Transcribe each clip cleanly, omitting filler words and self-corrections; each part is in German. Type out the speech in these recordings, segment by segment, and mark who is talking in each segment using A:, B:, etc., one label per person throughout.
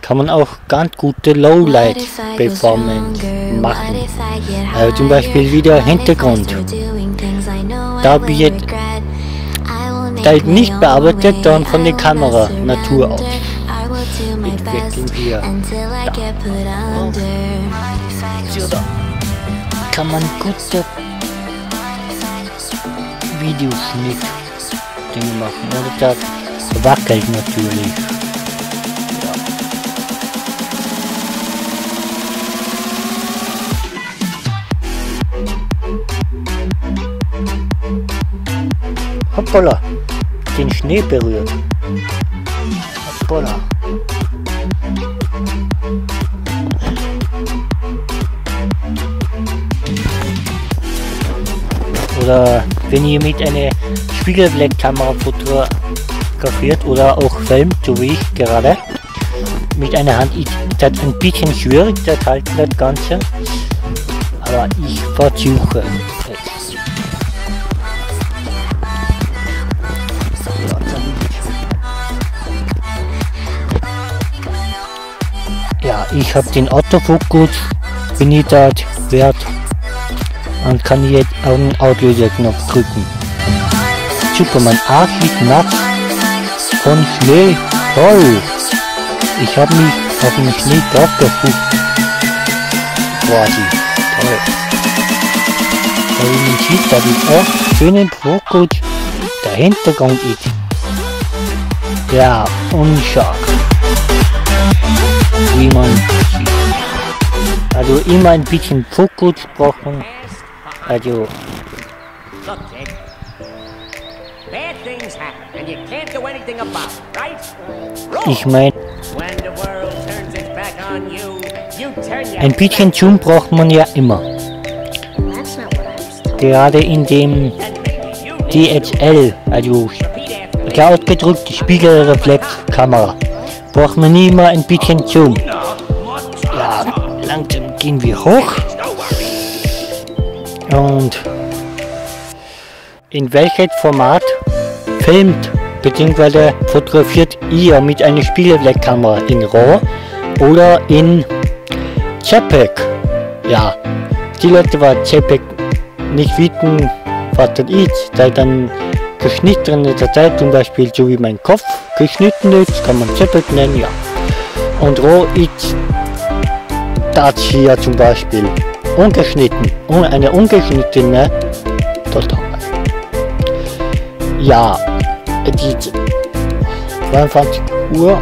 A: kann man auch ganz gute Lowlight-Performance machen. Zum Beispiel wieder Hintergrund. Da wird nicht bearbeitet, dann von der Kamera Natur aus. Entwickeln wir da kann man gute Videoschnitt Dinge machen. Oder das wackelt natürlich. Hoppala, den Schnee berührt. Hoppala. Oder wenn ihr mit einer Spiegelblattkamera fotografiert oder auch filmt, so wie ich gerade, mit einer Hand ist das ein bisschen schwierig, das halten das Ganze, aber ich versuche es. Ja, ich habe den Autofokus, bin ich dort wert und kann jetzt auf den Auslöserknopf drücken. Super, mein Arsch ist nass von Schnee. Toll! Ich habe mich auf den Schnee drauf gefußt. Quasi. Toll. Weil man sieht, dass ich auch schönen Fokus der Hintergrund ist. Ja, unscharf. Wie man sieht. Also immer ein bisschen Fokus brauchen. Also. Ich meine, ein bisschen Zoom braucht man ja immer. Gerade in dem DSL, also klar ausgedrückt die Spiegelreflexkamera, braucht man immer ein bisschen Zoom. Ja, langsam gehen wir hoch. Und in welchem Format filmt bzw. fotografiert ihr mit einer Spiegelblattkamera? In RAW oder in JPEG? Ja, die Leute, die JPEG nicht wissen, was das ist, da dann geschnittene Datei, zum Beispiel so wie mein Kopf geschnitten ist, kann man JPEG nennen, ja. Und RAW ist das hier zum Beispiel. Ungeschnitten, eine ungeschnittene Datei. Ja, die 22 Uhr.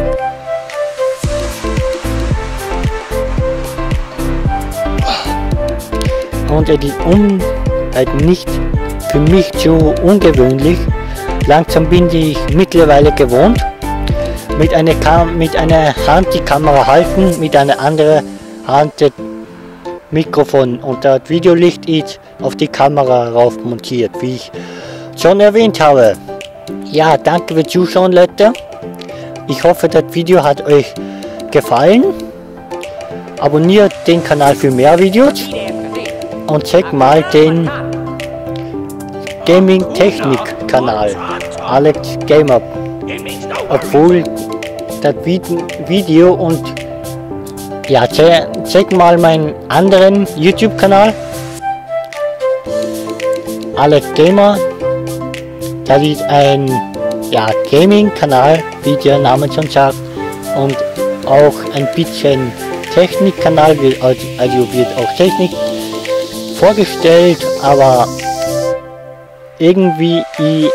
A: Und es ist nicht für mich so ungewöhnlich. Langsam bin ich mittlerweile gewohnt. Mit einer Hand die Kamera halten, mit einer anderen Hand das Mikrofon und das Videolicht ist auf die Kamera rauf montiert, wie ich schon erwähnt habe. Ja, danke fürs Zuschauen, Leute. Ich hoffe, das Video hat euch gefallen. Abonniert den Kanal für mehr Videos und checkt mal den Gaming Technik Kanal Alex Gamer. Obwohl das Video und ja, check mal meinen anderen YouTube-Kanal, Alex Gamer. Das ist ein Gaming-Kanal, wie der Name schon sagt, und auch ein bisschen Technik-Kanal, also wird auch Technik vorgestellt, aber irgendwie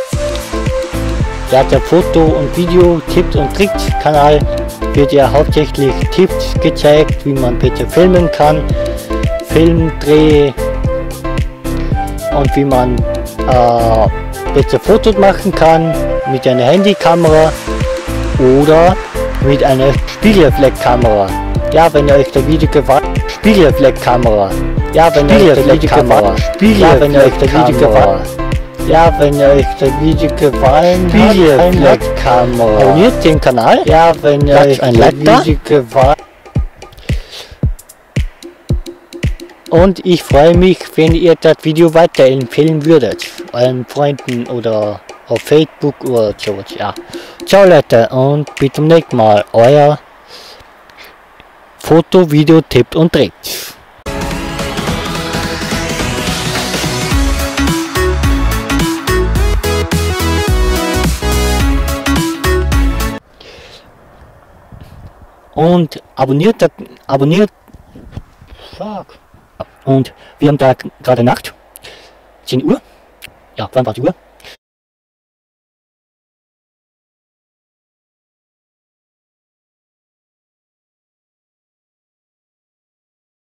A: der Foto- und Video-Tipps und Tricks-Kanal wird ja hauptsächlich Tipps gezeigt, wie man bitte filmen kann, Filmdreh und wie man bitte Fotos machen kann mit einer Handykamera oder mit einer Spiegelreflexkamera. Ja, wenn euch das Video gefallen, Spiegelreflexkamera. Ja, wenn euch das Video gefallen, Spiegelreflexkamera. Ja, wenn euch das Video gefallen hat, Spiegelreflexkamera. Abonniert den Kanal. Ja, wenn euch das Video gefallen. Und ich freue mich, wenn ihr das Video weiterempfehlen würdet. Euren Freunden oder auf Facebook oder so. Ja. Ciao Leute und bis zum nächsten Mal. Euer Foto, Video tippt und trägt. Und abonniert, fuck. Und wir haben da gerade Nacht, 10 Uhr, ja, 22 Uhr.